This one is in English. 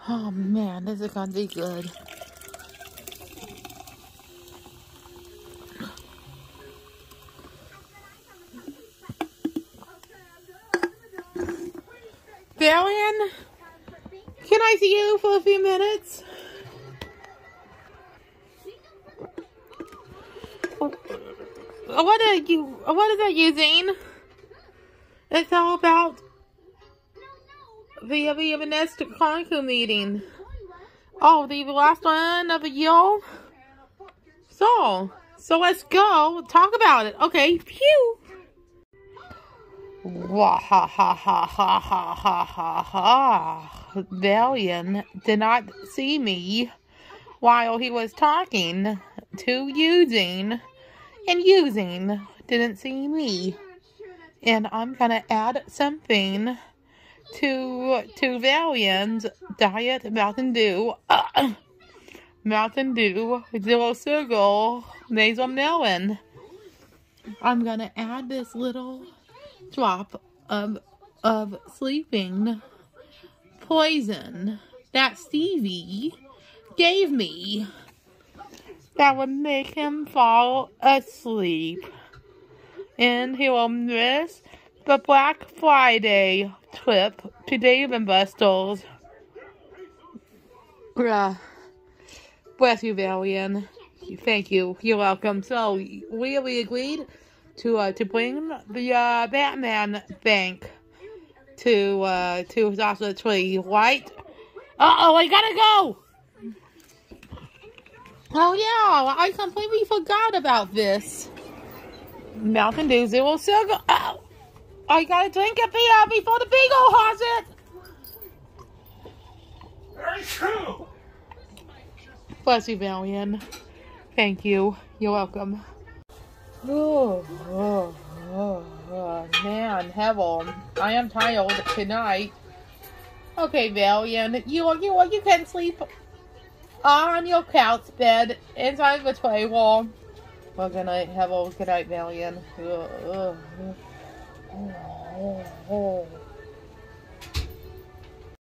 Oh man, this is gonna be good. Valian, can I see you for a few minutes? What is that using? It's all about the next Conquer meeting. Oh, the last one of the year? So let's go talk about it. Okay, phew. Wah ha ha ha ha ha ha ha ha. Valian did not see me while he was talking to using. Didn't see me. And I'm gonna add something to Valian's Diet Mountain Dew. Mountain Dew Zero Sugar Nasal Melon. I'm gonna add this little drop of sleeping poison that Stevie gave me that would make him fall asleep. And he will miss the Black Friday trip to Dave & Buster's. Bless you, Valian. Thank you. You're welcome. So, we agreed to bring the Batman bank to Joshua Tree, right? Uh-oh, I gotta go! Oh yeah, I completely forgot about this. Mountain Dew Zero Sugar. Oh, I gotta drink a beer before the Beagle has it. Very true. Bless you, Valian. Thank you. You're welcome. Oh, man, heaven. I am tired tonight. Okay, Valian, you can sleep on your couch bed inside the table. Well, good night, Hevel. Good night, Valian.